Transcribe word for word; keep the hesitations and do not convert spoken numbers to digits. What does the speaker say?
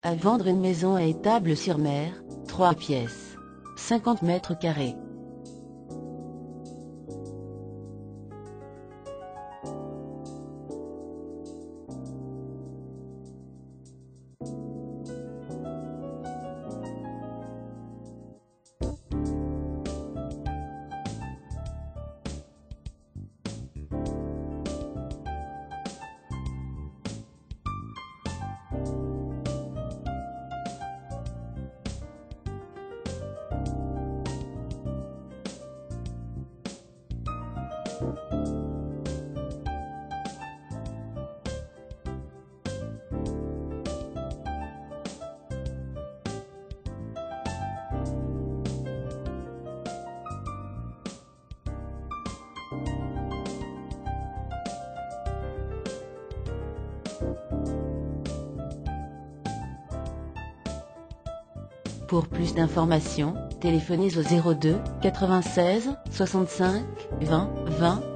À vendre une maison à Étable-sur-Mer, trois pièces, cinquante mètres carrés. Pour plus d'informations, téléphonez au zéro deux quatre-vingt-seize soixante-cinq vingt vingt.